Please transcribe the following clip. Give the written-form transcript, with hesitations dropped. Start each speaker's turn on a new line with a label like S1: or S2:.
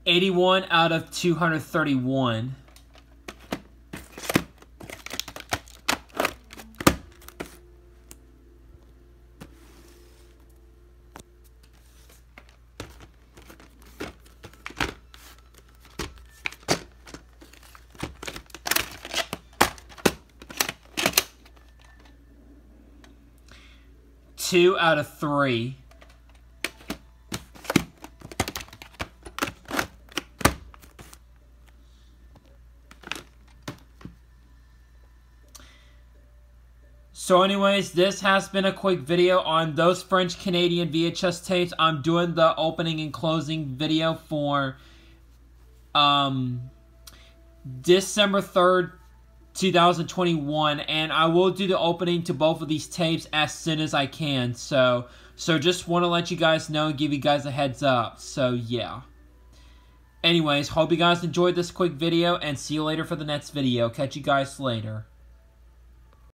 S1: 81 out of 231. Two out of 3. So anyways, this has been a quick video on those French-Canadian VHS tapes. I'm doing the opening and closing video for December 3rd, 2021, and I will do the opening to both of these tapes as soon as I can. So just want to let you guys know and give you guys a heads up. So yeah. Anyways, hope you guys enjoyed this quick video, and see you later for the next video. Catch you guys later.